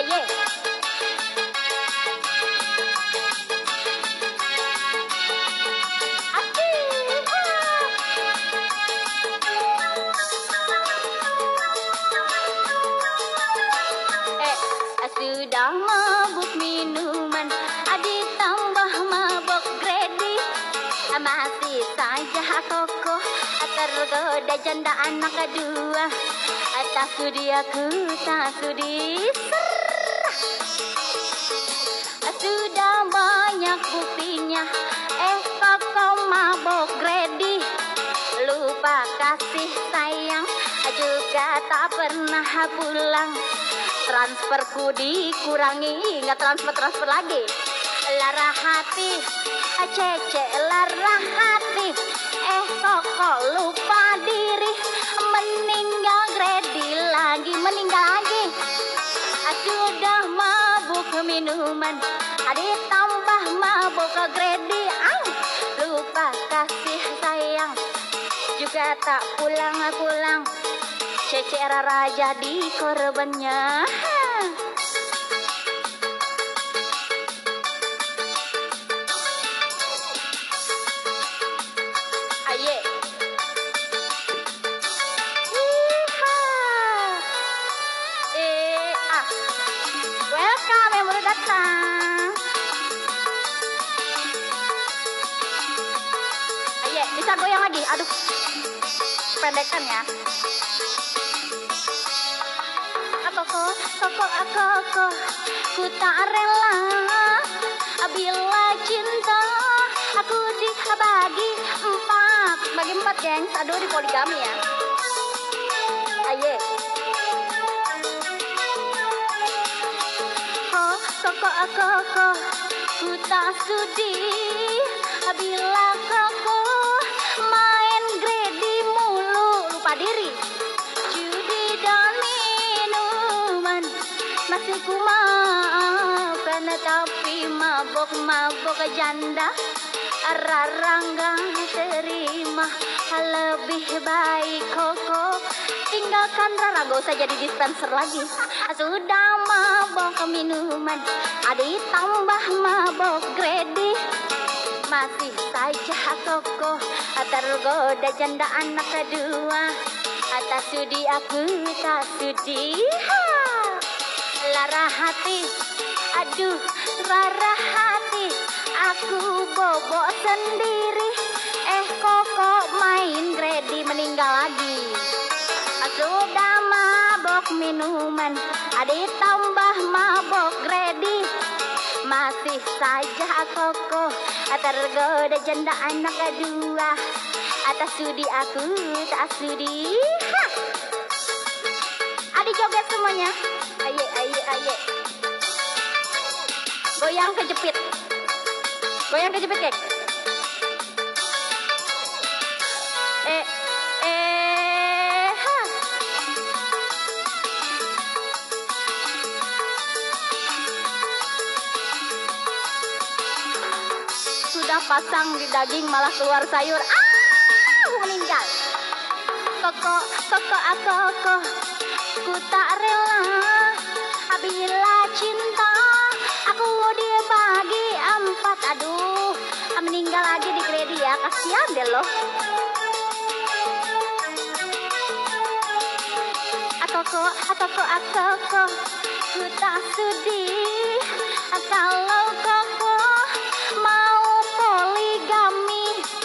Aye. Sudah mabuk minuman, ditambah mabuk gredi, masih saja kokoh tergoda janda anak kedua. Tak sudi aku, tak sudi sudah banyak buktinya. Kokoh mabuk gredi, lupa kasih sayang, juga tak pernah pulang. Transferku dikurangi, nggak transfer lagi. Lara hati, cece lara hati. Kok lupa diri, meninggal gredi lagi, meninggal lagi. Sudah mabuk minuman, ditambah mabuk gredi. Lupa kasih sayang, juga tak pulang. Cece Rara jadi korbannya. Aye. Welcome yang baru datang. Aye, bisa goyang lagi. Aduh, pendekan ya. Koko, ku tak rela bila cinta aku dibagi empat, gengs. Aduh, di poligami ya. Aye. Koko, ku tak sudi bila koko main gredi mulu, lupa diri. Judi dan minuman masih ku maafkan, tapi mabok janda Rara nggak terima. Lebih baik koko tinggalkan Rara, gak usah jadi dispenser lagi. Sudah mabok minuman, ditambah mabok gredi, masih saja koko tergoda janda anak kedua. Tak sudi aku, tak sudi. Lara hati, aduh Rara hati, aku bobok sendiri. Koko main gredi, meninggal lagi. Sudah mabok minuman, ditambah mabok gredi, masih saja koko tergoda janda anak kedua. Tak sudi aku, tak sudi. Adik joget semuanya. Aye. Goyang kejepit, geng. Sudah pasang di daging malah keluar sayur. Meninggal. Koko, ku tak rela bila cinta aku dibagi empat. Aduh, meninggal lagi di gredi ya, kasihan deh loh. Koko, ku tak sudi kalau koko mau poligami.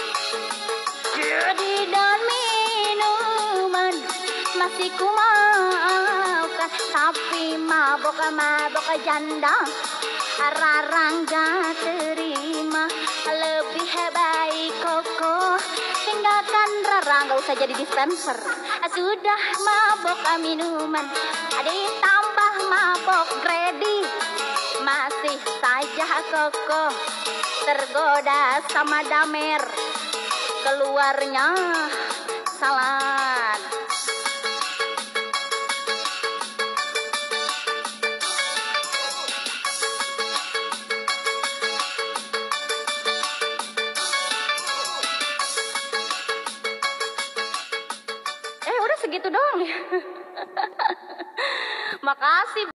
Jadi dan minuman masih ku maafkan, tapi mabok janda Rara nggak terima. Lebih baik koko tinggalkan Rara, nggak usah jadi dispenser. Sudah mabok minuman, ditambah mabok gredi, masih saja koko tergoda sama damer, keluarnya salad. Udah segitu doang ya. Makasih.